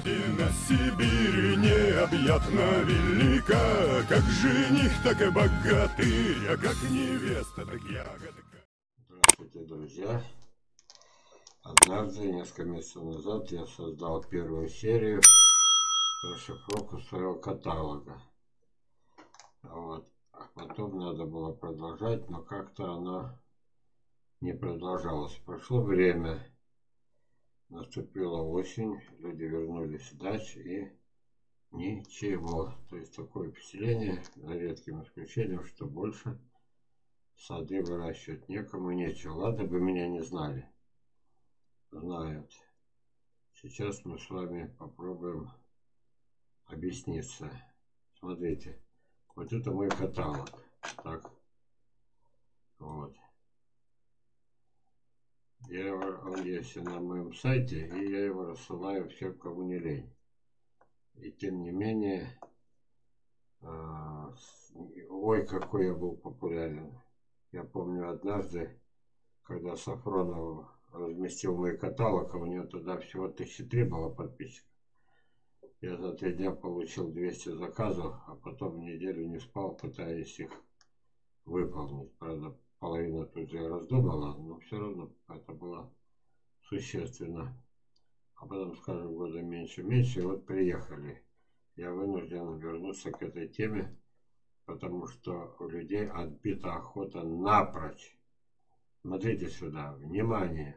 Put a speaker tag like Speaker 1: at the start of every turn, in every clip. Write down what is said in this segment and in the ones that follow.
Speaker 1: Родина Сибирь необъятно велика, как жених, так и богатырь, а как невеста, так ягодка.
Speaker 2: Здравствуйте, друзья! Однажды, несколько месяцев назад, я создал первую серию расшифровку своего каталога. Вот. А потом надо было продолжать, но как-то она не продолжалась. Прошло время, наступила осень, люди вернулись с дач и ничего. То есть такое впечатление, за редким исключением, что больше сады выращивать некому и нечего. Ладно бы меня не знали. Знают. Сейчас мы с вами попробуем объясниться. Смотрите, вот это мой каталог. Так, вот. Он есть на моем сайте, и я его рассылаю всем, кому не лень. И тем не менее, ой, какой я был популярен. Я помню однажды, когда Сафронов разместил мой каталог, а у него тогда всего 1003 было подписчиков. Я за 3 дня получил 200 заказов, а потом неделю не спал, пытаясь их выполнить. Правда, половина тут же раздумала, но все равно это было существенно. А потом, скажем, года меньше-меньше, и вот приехали. Я вынужден вернуться к этой теме, потому что у людей отбита охота напрочь. Смотрите сюда, внимание!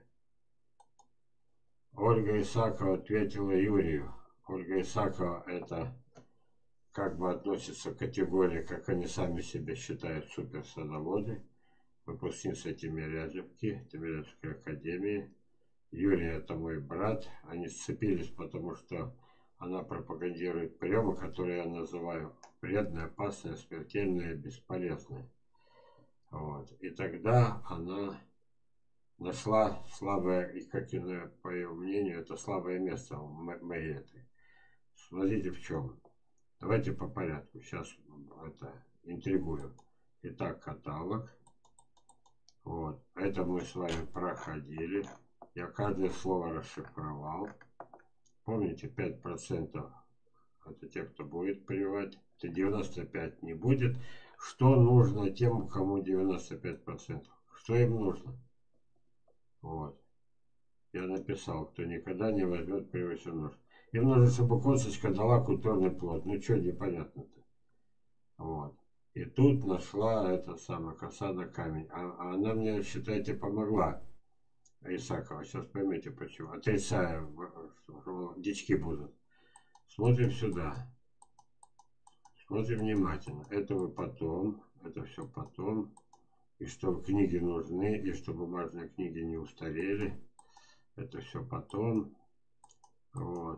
Speaker 2: Ольга Исакова ответила Юрию. Ольга Исакова это как бы относится к категории, как они сами себя считают, суперсадоводы, выпускница Тимирязевской академии. Юрий это мой брат. Они сцепились, потому что она пропагандирует приемы, которые я называю вредные, опасные, смертельные, бесполезные. Вот. И тогда она нашла слабое, и как и по ее мнению, это слабое место в моей этой. Смотрите в чем. Давайте по порядку. Сейчас это интригую. Итак, каталог. Вот. Это мы с вами проходили. Я каждое слово расшифровал. Помните, 5% это те, кто будет прививать. Это 95 не будет. Что нужно тем, кому 95%? Что им нужно? Вот. Я написал, кто никогда не возьмет привычный нож. Им нужно, чтобы косточка дала культурный плод. Ну что непонятно-то? Вот. И тут нашла эта самая коса на камень. А она мне, считайте, помогла. Исакова. Сейчас поймете почему. Отрицаю, что дички будут. Смотрим сюда. Смотрим внимательно. Это вы потом. Это все потом. И что книги нужны. И что бумажные книги не устарели. Это все потом. Вот.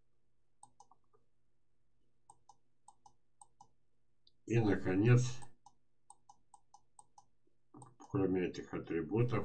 Speaker 2: И, наконец, кроме этих атрибутов,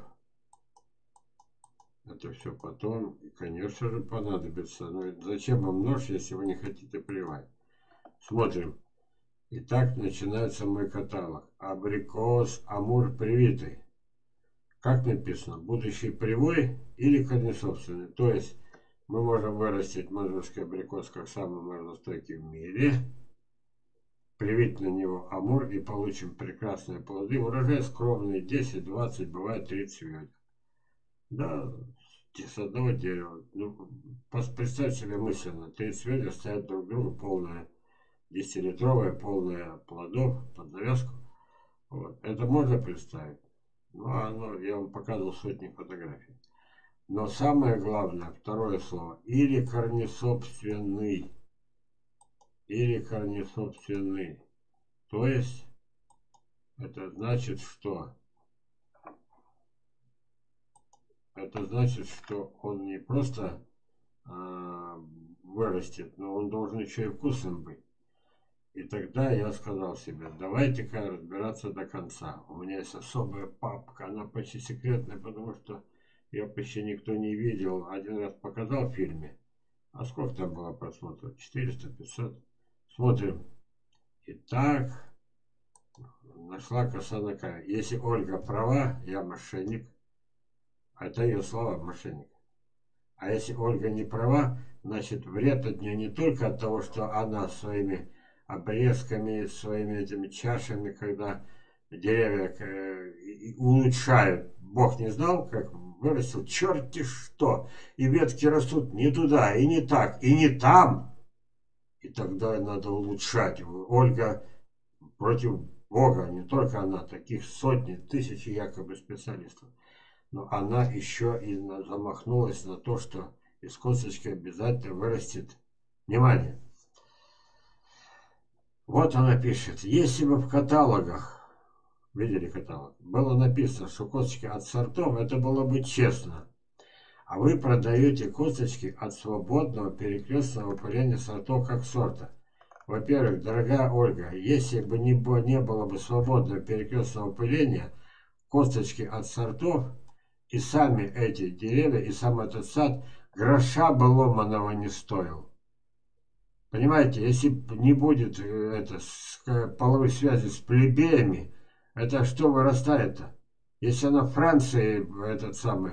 Speaker 2: это все потом, и, конечно же, понадобится. Но зачем вам нож, если вы не хотите прививать? Смотрим. Итак, начинается мой каталог. Абрикос, амур привитый. Как написано? Будущий привой или корнесобственный. То есть, мы можем вырастить манжурский абрикос как самый морозостойкий в мире. Привить на него амур и получим прекрасные плоды. Урожай скромный, 10, 20, бывает 30 ведер. Да, с одного дерева. Ну, представь себе мысленно, 30 ведер стоят друг к другу, полная 10-литровая, полная плодов под завязку. Вот. Это можно представить? Ну, я вам показывал сотни фотографий. Но самое главное, второе слово, или корнесобственный. Или корнесобственный. То есть, это значит, что? Это значит, что он не просто вырастет, но он должен еще и вкусным быть. И тогда я сказал себе, давайте-ка разбираться до конца. У меня есть особая папка, она почти секретная, потому что ее почти никто не видел. Один раз показал в фильме. А сколько там было просмотров? 400, 500. Смотрим. Итак, нашла коса на камень. Если Ольга права, я мошенник. Это ее слова, мошенник. А если Ольга не права, Значит, вред от нее не только от того, что она своими обрезками, своими этими чашами, когда деревья улучшают. Бог не знал, как вырастил, черти что. И ветки растут не туда, и не так, и не там. И тогда надо улучшать. Ольга против Бога, не только она, таких сотни, тысячи якобы специалистов. Но она еще и замахнулась на то, что из косточки обязательно вырастет. Внимание! Вот она пишет. Если бы в каталогах, видели каталог, было написано, что косточки от сортов, это было бы честно. А вы продаете косточки от свободного перекрестного выпыления сортов как сорта. Во-первых, дорогая Ольга, если бы не было бы свободного перекрестного выпыления, косточки от сортов и сами эти деревья, и сам этот сад гроша бы ломаного не стоил. Понимаете, если не будет половой связи с плебеями, это что вырастает-то? Если она в Франции, этот самый,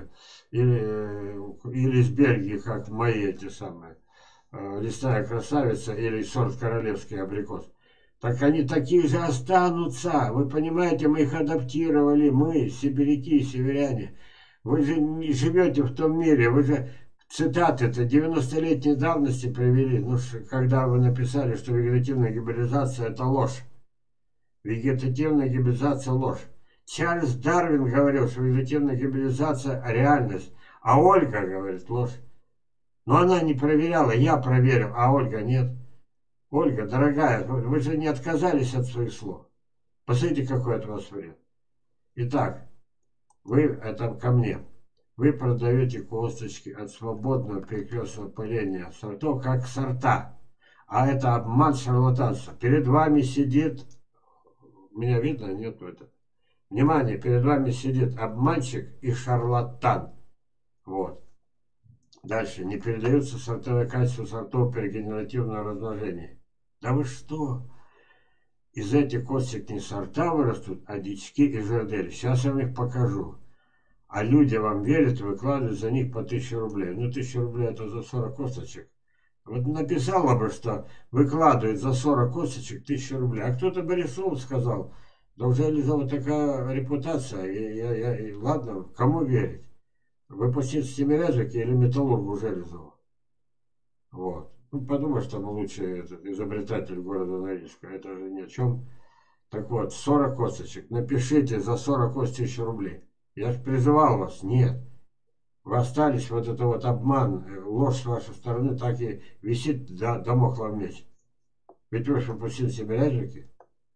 Speaker 2: или из Бельгии, как мои эти самые, лесная красавица или сорт королевский абрикос, так они такие же останутся. Вы понимаете, мы их адаптировали, мы, сибиряки, северяне. Вы же не живете в том мире, вы же цитаты-то 90-летней давности привели, ну, когда вы написали, что вегетативная гибридизация это ложь. Вегетативная гибридизация ложь. Чарльз Дарвин говорил, что вегетативная гибридизация реальность, а Ольга говорит ложь. Но она не проверяла, я проверил, а Ольга нет. Ольга, дорогая, вы же не отказались от своих слов. Посмотрите, какой от вас вред. Итак, вы, это ко мне. Вы продаете косточки от свободного перекрестного пыления сортов как сорта. А это обман, шарлатанство. Перед вами сидит, меня видно, нету это. Внимание, перед вами сидит обманщик и шарлатан. Вот. Дальше. Не передаются сортовые качества сортов при генеративном размножении. Да вы что? Из этих косточек не сорта вырастут, а дички и жердели. Сейчас я вам их покажу. А люди вам верят и выкладывают за них по 1000 рублей. Ну, 1000 рублей это за 40 косточек. Вот написала бы, что выкладывают за 40 косточек 1000 рублей. А кто-то бы рисунул, сказал, да уже Лизова такая репутация. Ладно, кому верить? Выпустить с Тимирязевки или металлургу Железову? Вот. Ну, подумаешь, там лучший изобретатель города Норильска. Это же ни о чем. Так вот, 40 косточек. Напишите за 40 кост 1000 рублей. Я же призывал вас. Нет. Вы остались, вот это вот обман, ложь с вашей стороны так и висит до дамоклов меч. Ведь вы же выпустили Тимирязевки.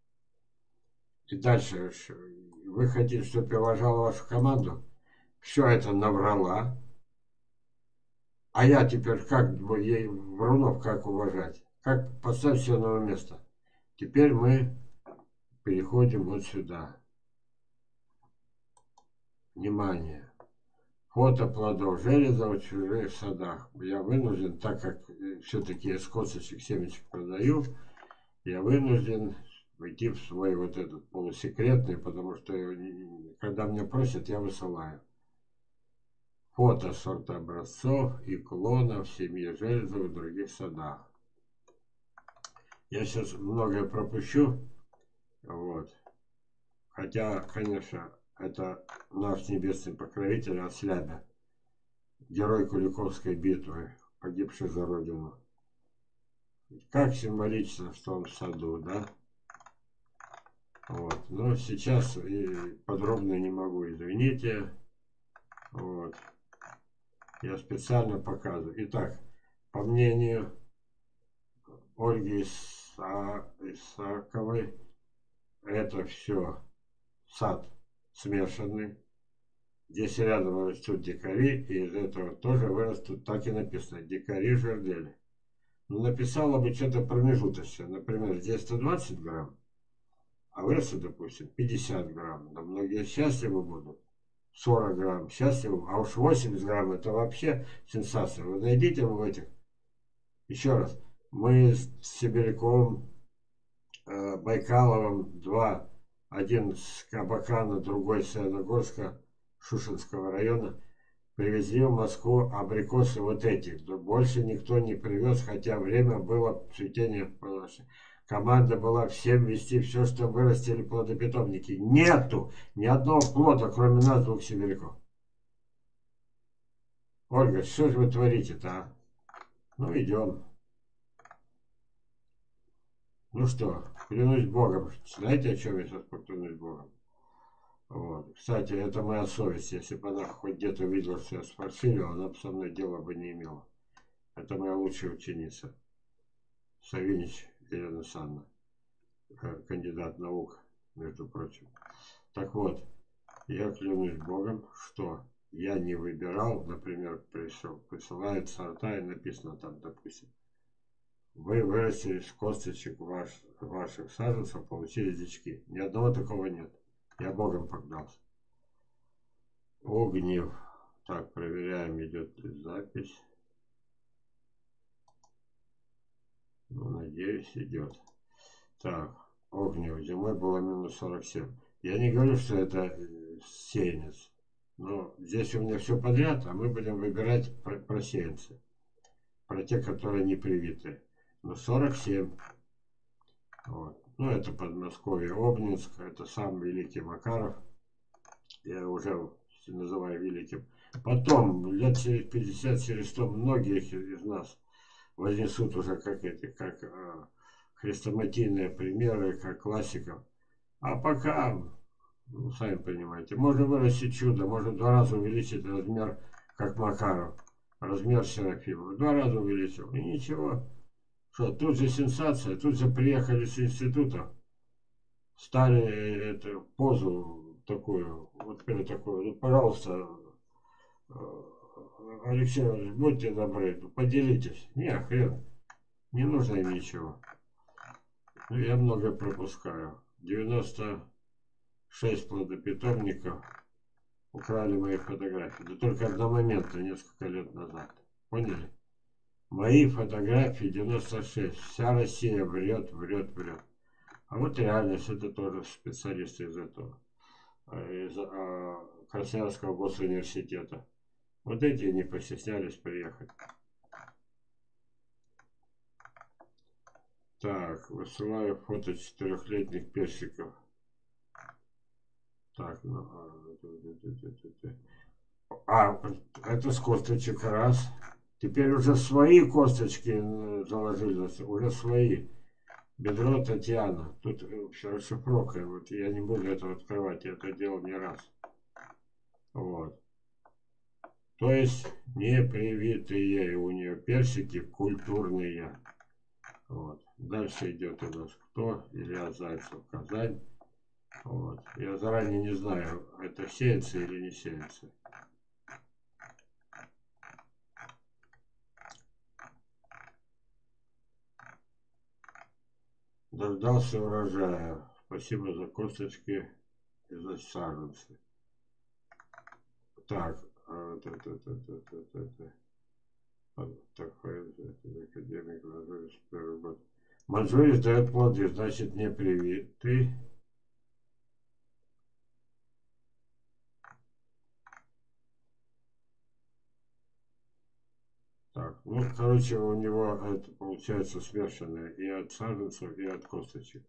Speaker 2: И дальше. Вы хотите, чтобы я уважал вашу команду? Все это наврала. А я теперь как ей врунов как уважать? Как поставить все на новое место? Теперь мы переходим вот сюда. Внимание. Фото плодов Железова в чужих садах. Я вынужден, так как все-таки я с косточек семечек продаю, я вынужден войти в свой вот этот полусекретный, потому что когда меня просят, я высылаю. Фото сорта образцов и клонов в семье Железова и других садах. Я сейчас многое пропущу. Вот. Хотя, конечно, это наш небесный покровитель Ослябя. Герой Куликовской битвы, погибший за Родину. Как символично, что он в саду, да? Вот. Но сейчас подробно не могу, извините. Вот. Я специально показываю. Итак, по мнению Ольги Исаковой, это все сад смешанный. Здесь рядом растут дикари, и из этого тоже вырастут, так и написано, дикари жердели. Ну, написала бы что-то промежуточное. Например, здесь 120 грамм, а вырастет, допустим, 50 грамм. Да многие счастливы будут. 40 грамм счастливы, а уж 80 грамм это вообще сенсация. Вы найдите в этих. Еще раз, мы с Сибиряковым, Байкаловым, один с Кабакана, другой с Саяногорска, Шушинского района, привезли в Москву абрикосы вот эти. Больше никто не привез, хотя время было цветение. Команда была всем вести все, что вырастили плодопитомники. Нету ни одного плода, кроме нас, двух сибиряков. Ольга, что же вы творите-то, а? Ну, идем. Ну что, клянусь Богом. Знаете, о чем я сейчас поклянусь Богом? Вот. Кстати, это моя совесть. Если бы она хоть где-то видела, что я сфальшивил, она бы со мной дела бы не имела. Это моя лучшая ученица. Савинич Елена Санна. Кандидат наук, между прочим. Так вот, я клянусь Богом, что я не выбирал, например, присылают сорта и написано там, допустим, вы вырастили с косточек ваших саженцев, получили дички. Ни одного такого нет. Я Богом поклялся. Огнев. Так, проверяем, идет ли запись. Ну, надеюсь, идет. Так, Огнев. Зимой было минус 47. Я не говорю, что это сеянец. Но здесь у меня все подряд, а мы будем выбирать про сеянцы. Про те, которые не привиты. Но 47. Вот. Ну, это Подмосковье, Обнинск. Это сам Великий Макаров. Я уже называю великим. Потом, лет через 50, через 100, многих из нас вознесут уже как хрестоматийные примеры, как классиков. А пока, ну, сами понимаете, можно вырастить чудо, можно в 2 раза увеличить размер, как Макаров, размер Серафима. В 2 раза увеличил, и ничего. Что, тут же сенсация, тут же приехали с института, стали эту позу такую, вот прям такую, ну, пожалуйста, Алексей Иванович, будьте добры, поделитесь. Не, хрен, не нужно им ничего. Ну, я много пропускаю. 96 плодопитомников украли мои фотографии. Да только одномоментно, несколько лет назад. Поняли? Мои фотографии 96. Вся Россия врет, врет, врет. А вот реальность, это тоже специалисты из этого. Из Красноярского госуниверситета. Вот эти не постеснялись приехать. Так, высылаю фото 4-летних персиков. Так, ну, это с косточек раз. Теперь уже свои косточки заложили, уже свои. Бедро Татьяна. Тут расшифровка. Вот я не буду это открывать, я это делал не раз. Вот. То есть непривитые у нее персики культурные. Вот. Дальше идет у нас кто? Илья Зайцев, Казань. Вот. Я заранее не знаю, это сеется или не сеется. Дождался урожая. Спасибо за косточки и за саженцы. Так, академик Манжурис, первый год. Манжурис дает плоды, значит не привитый. Так, ну, короче, у него это получается смешанное и от саженцев, и от косточек.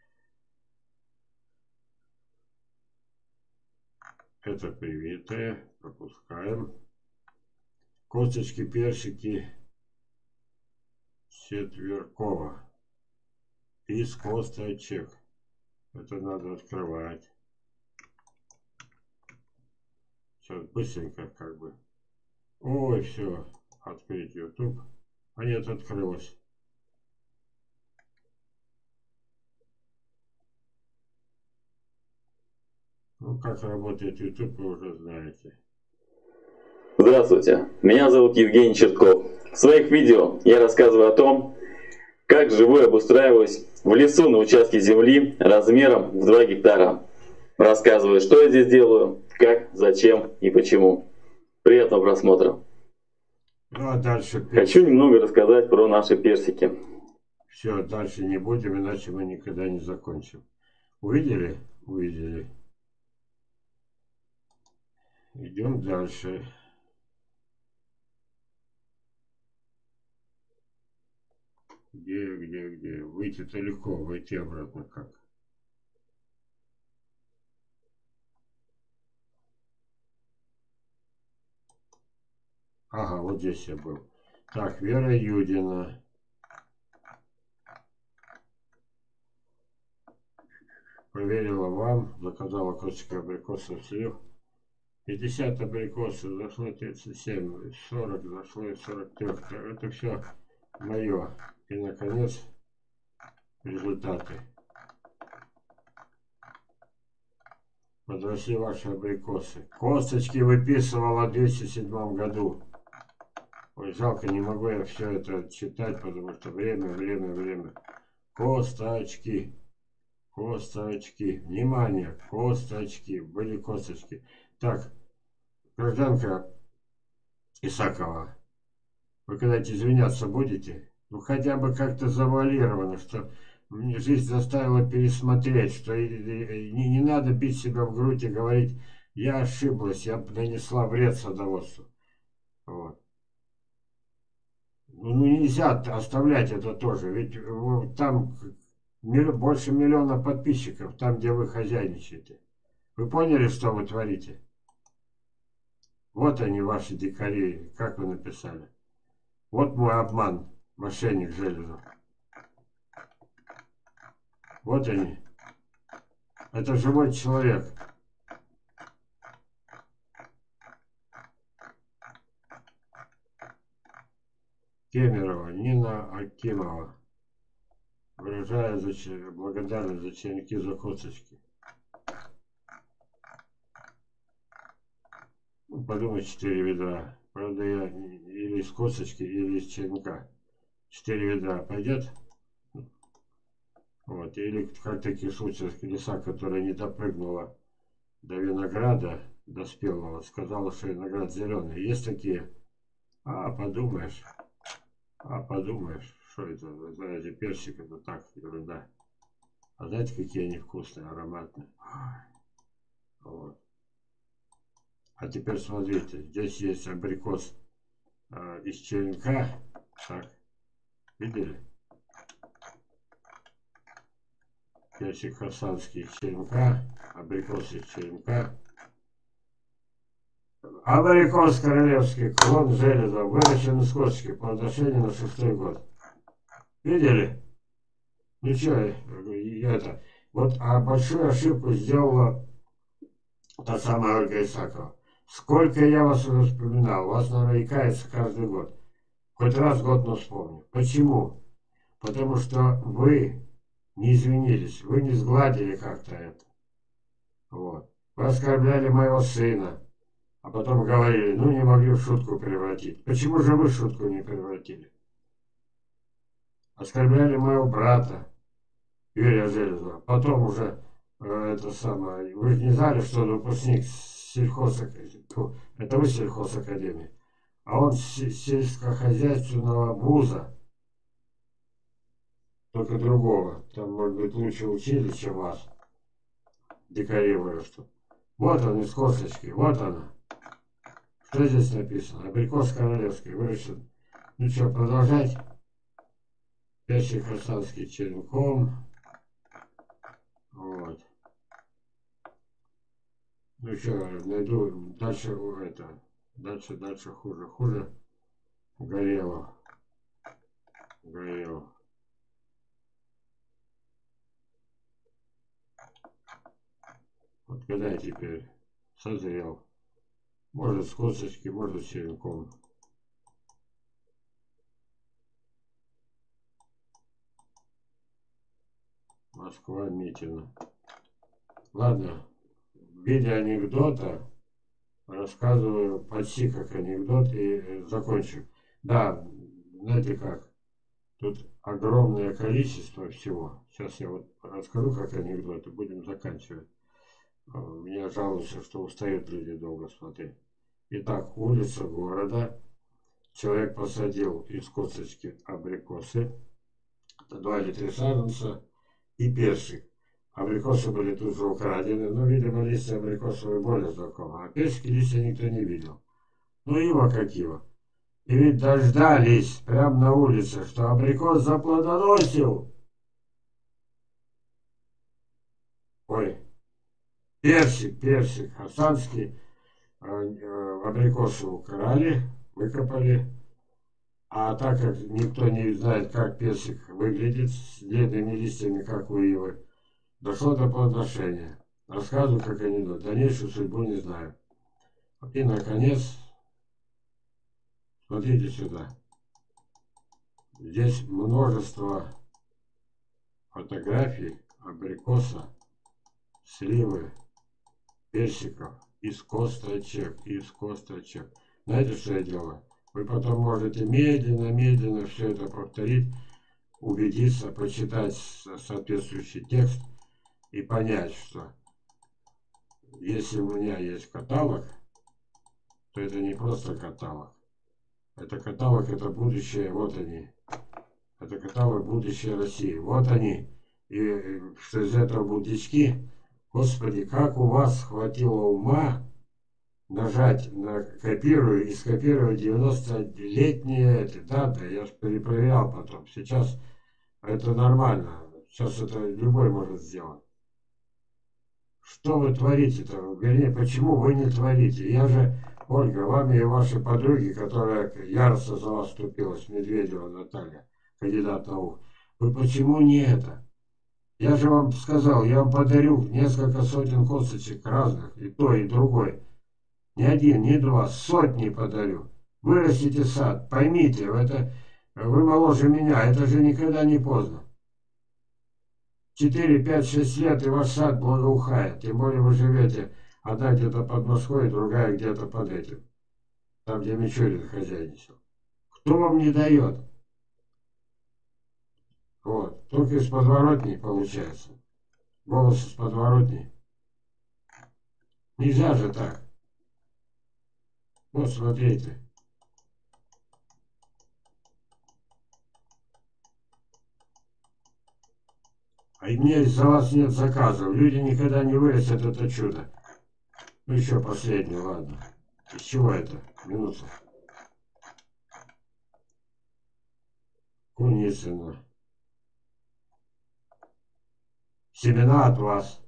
Speaker 2: Это привитое, пропускаем. Косточки, персики Четверкова. Из косточек. Это надо открывать. Сейчас быстренько как бы. Ой, все. Открыть YouTube. А нет, открылось. Ну, как работает YouTube, вы уже знаете.
Speaker 3: Здравствуйте, меня зовут Евгений Чертков. В своих видео я рассказываю о том, как живу и обустраиваюсь в лесу на участке земли размером в 2 гектара. Рассказываю, что я здесь делаю, как, зачем и почему. Приятного просмотра.
Speaker 2: Ну, а дальше
Speaker 3: Хочу немного рассказать про наши персики.
Speaker 2: Все, дальше не будем, иначе мы никогда не закончим. Увидели? Увидели. Идем дальше. Где? Выйти-то легко, войти обратно как? Ага, вот здесь я был. Так, Вера Юдина. Проверила вам, заказала косточки абрикосов слив. 50 абрикосов, зашло 37, 40, зашло 43. Это все мое. И, наконец, результаты. Подросли ваши абрикосы. Косточки выписывала в 207 году. Ой, жалко, не могу я все это читать, потому что время. Косточки. Внимание, косточки. Были косточки. Так, гражданка Исакова, вы когда-то извиняться будете? Ну, хотя бы как-то завуалировано, что мне жизнь заставила пересмотреть, что не надо бить себя в грудь и говорить, я ошиблась, я нанесла вред садоводству. Вот. Ну, нельзя оставлять это тоже, ведь там больше миллиона подписчиков, там, где вы хозяйничаете. Вы поняли, что вы творите? Вот они, ваши дикари, как вы написали. Вот мой обман, мошенник Железов. Вот они. Это живой человек. Кемерова Нина Акимова. Выражаю благодарность за черенки, за косточки. Ну, подумай, 4 ведра. Правда, я или из косточки, или из черенка. 4 ведра пойдет? Вот. Или как в таких случаях лиса, которая не допрыгнула до винограда, до спелого, сказала, что виноград зеленый. Есть такие? Подумаешь, что это, вы знаете, персик, это так, ерунда. А знаете, какие они вкусные, ароматные. Вот. А теперь смотрите, здесь есть абрикос из черенка. Так, видели? Персик хасанский из черенка, абрикос из черенка. Абрикос королевский, клон Железа, выращен из косточки, плодоношение на 6-й год. Видели? Ну что, это... Вот большую ошибку сделала та самая Ольга Исакова. Сколько я вас уже вспоминал, у вас, наверное, икается каждый год. Хоть раз в год, но вспомню. Почему? Потому что вы не извинились, вы не сгладили как-то это. Вот. Вы оскорбляли моего сына, а потом говорили, ну не могли в шутку превратить. Почему же вы шутку не превратили? Оскорбляли моего брата, Юрия Железова. Потом уже это самое, вы же не знали, что он выпускник сельхозакадемии, это вы сельхозакадемии, а он сельскохозяйственного вуза, только другого. Там, может быть, лучше учили, чем вас. Дикари вырастут. Вот он из косточки, вот она. Что здесь написано? Абрикос королевский выращен. Ну что, продолжать? Персик хасанский черенком. Вот. Ну что, найду дальше это. Дальше хуже. Горело. Вот когда я теперь созрел. Может с косточки, может с черенком. Москва, Митина. Ладно, в виде анекдота рассказываю почти как анекдот и закончу. Да, знаете как, тут огромное количество всего. Сейчас я вот расскажу как анекдот и будем заканчивать. Меня жалуются, что устают люди долго смотреть. Итак, улица города. Человек посадил из косточки абрикосы. 2 или 3 саженца и персик. Абрикосы были тут же украдены, но, видимо, листья абрикосовые более знакомы, а персики листья никто не видел. Ну, его как его. И ведь дождались прямо на улице, что абрикос заплодоносил. Ой, персик, асанский, абрикосы украли, выкопали. А так как никто не знает, как персик выглядит, с длинными листьями, как у ивы, дошло до плодоношения. Рассказываю, как анекдот. Дальнейшую судьбу не знаю. И, наконец, смотрите сюда. Здесь множество фотографий абрикоса, сливы, персиков из косточек, Знаете, что я делаю? Вы потом можете медленно все это повторить, убедиться, почитать соответствующий текст и понять, что если у меня есть каталог, то это не просто каталог. Это каталог, это будущее, вот они. Это каталог будущее России. Вот они. И что из этого будут дички. Господи, как у вас хватило ума нажать на копирую и скопировать 90-летние эти. Да, я же перепроверял потом. Сейчас это нормально. Сейчас это любой может сделать. Что вы творите-то? Вернее, почему вы не творите? Я же, Ольга, вам и вашей подруге, которая яростно за вас вступилась, Медведева Наталья, кандидат наук, вы почему не это? Я же вам сказал, я вам подарю несколько сотен косточек разных, и то, и другой. Не один, не два, сотни подарю. Вырастите сад, поймите, это вы моложе меня, это же никогда не поздно. 4, 5, 6 лет, и ваш сад благоухает. Тем более вы живете, одна где-то под Москвой, другая где-то под этим. Там, где Мичурин хозяйничал. Кто вам не дает? Вот. Только из подворотни получается. Голос из подворотни. Нельзя же так. Вот, смотрите. А и мне из-за вас нет заказов. Люди никогда не вырастят это чудо. Ну, еще последнее, ладно. Из чего это? Минуту. Куницына. Семена от вас.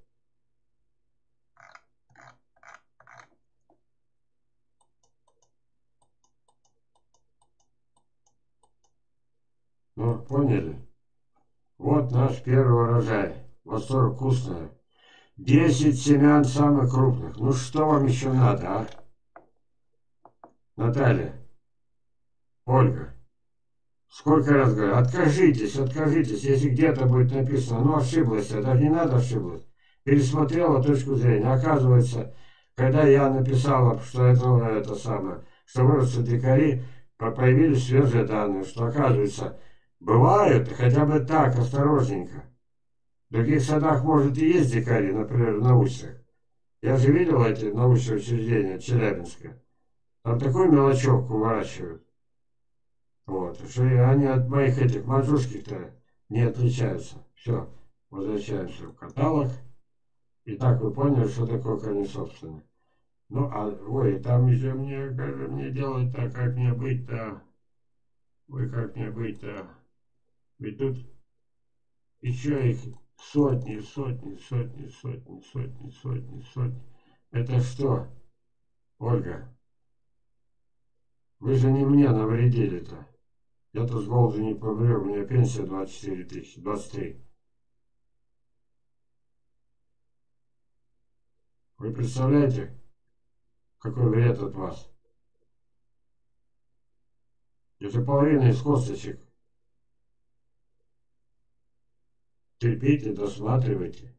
Speaker 2: Ну, поняли? Вот наш первый урожай. Восторг вкусное. 10 семян самых крупных. Ну что вам еще надо, а? Наталья. Ольга. Сколько раз говорю, откажитесь. Если где-то будет написано, ну ошиблась, это не надо ошиблась. Пересмотрела точку зрения. Оказывается, когда я написала, что это самое, что вырастут дикари, появились свежие данные, что оказывается, бывают хотя бы так, осторожненько. В других садах, может, и есть дикари, например, в научных. Я же видел эти научные учреждения Челябинска. Там такой мелочок выращивают. Вот. Что они от моих этих манчжурских-то не отличаются. Все. Возвращаемся в каталог. И так вы поняли, что такое корень собственный. Ну, ой, там еще мне делать так, как мне быть-то? Ой, как мне быть-то? Ведь тут еще их сотни. Это что, Ольга? Вы же не мне навредили-то. Я-то с голоду не помру, у меня пенсия 24 тысячи, 23. Вы представляете, какой вред от вас? Это половина из косточек. Терпите, досматривайте.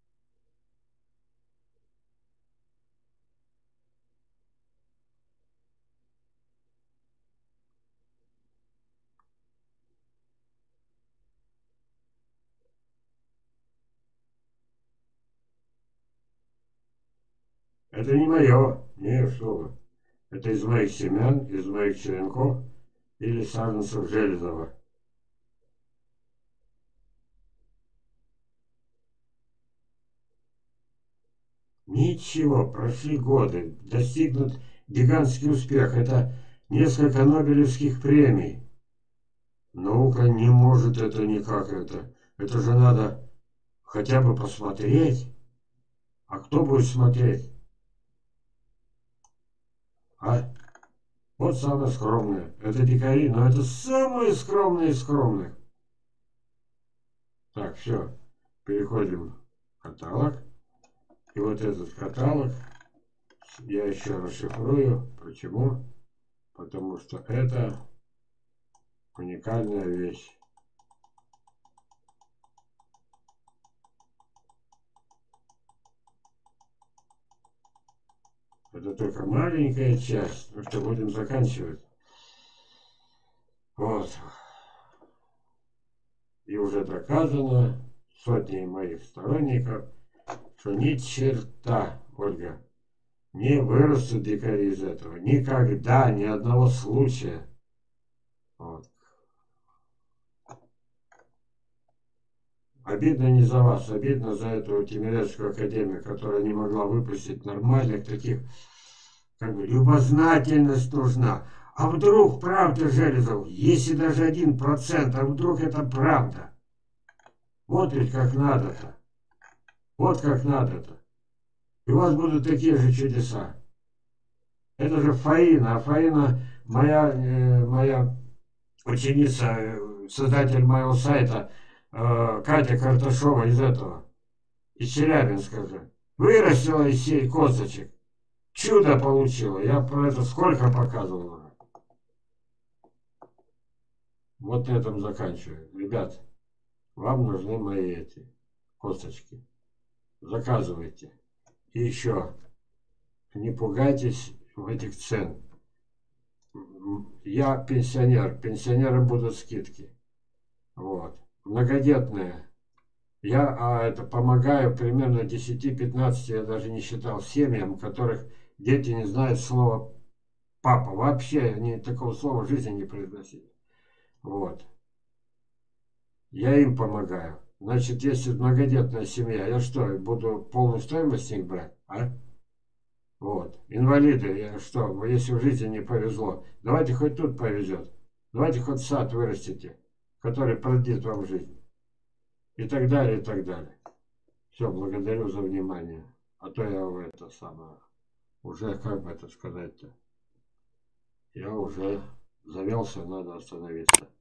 Speaker 2: Это не мое. Не, что вы. Это из моих семян, из моих черенков или саженцев Железова. Ничего, прошли годы, достигнут гигантский успех. Это несколько Нобелевских премий. Наука не может это никак это. Это же надо хотя бы посмотреть. А кто будет смотреть? А? Вот самые скромные. Это дикари, но это самые скромные из скромных. Так, все. Переходим в каталог. И вот этот каталог я еще расшифрую. Почему? Потому что это уникальная вещь. Это только маленькая часть. Ну что, будем заканчивать. Вот. И уже доказано сотней моих сторонников, что ни черта, Ольга, не вырастут дикари из этого. Никогда, ни одного случая. Вот. Обидно не за вас, обидно за эту Тимирязевскую академию, которая не могла выпустить нормальных таких, как бы, любознательность нужна. А вдруг правда, Железов, если даже 1%, а вдруг это правда? Вот ведь как надо-то. Вот как надо-то. И у вас будут такие же чудеса. Это же Фаина, а Фаина моя ученица, создатель моего сайта, Катя Карташова из этого, из Челябинска же. Вырастила из сей косточек. Чудо получила. Я про это сколько показывал уже. Вот на этом заканчиваю. Ребят, вам нужны мои эти косточки. Заказывайте. И еще, не пугайтесь в этих цен. Я пенсионер. Пенсионерам будут скидки. Вот. Многодетные. Я это помогаю примерно 10-15, я даже не считал, семьям, у которых дети не знают слова папа. Вообще они такого слова в жизни не произносили. Вот. Я им помогаю. Значит, если многодетная семья, я что, буду полную стоимость с них брать? А? Вот. Инвалиды, я что, если в жизни не повезло, давайте хоть тут повезет. Давайте хоть сад вырастите, который продлит вам жизнь. И так далее, и так далее. Все, благодарю за внимание. А то я это самое, уже, как бы это сказать-то, я уже завелся, надо остановиться.